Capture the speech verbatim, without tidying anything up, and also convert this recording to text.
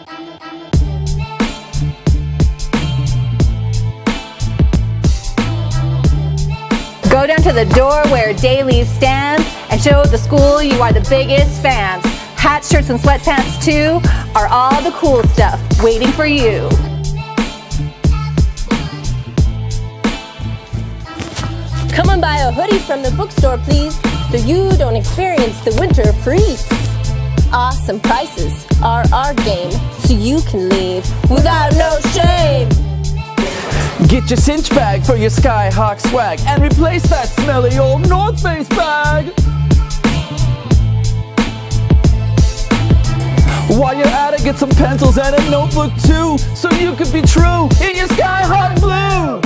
Go down to the door where Dailies stands and show the school you are the biggest fans. Hats, shirts, and sweatpants too are all the cool stuff waiting for you. Come and buy a hoodie from the bookstore, please, so you don't experience the winter freeze. Awesome prices are our game, so you can leave without no shame. Get your cinch bag for your Skyhawk swag and replace that smelly old North Face bag. While you're at it, get some pencils and a notebook too, so you can be true in your Skyhawk blue.